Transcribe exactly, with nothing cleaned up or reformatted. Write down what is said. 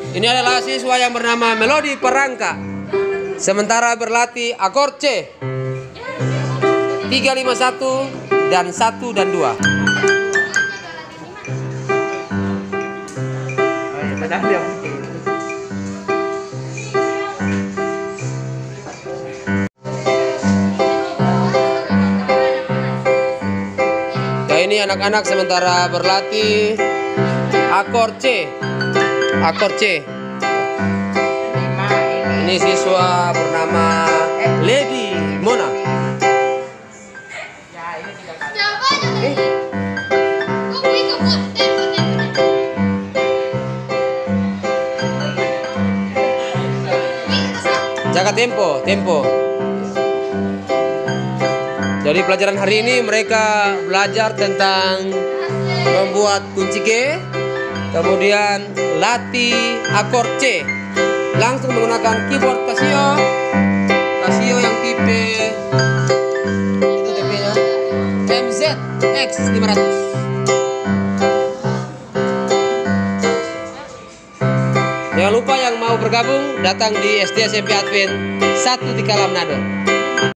Ini adalah siswa yang bernama Melody Perangka. Sementara berlatih akord C tiga lima satu dan satu dan dua. Ya, ini anak-anak sementara berlatih akord C. Akord C. Ini siswa bernama Lady Mona. Jaga tempo, tempo. Jadi pelajaran hari ini mereka belajar tentang membuat kunci G, kemudian latih akord C. Langsung menggunakan keyboard Casio, Casio yang tipe itu tipenya M Z X lima ratus. Jangan lupa yang mau bergabung datang di S D S M P Advent satu di Kalam Nado.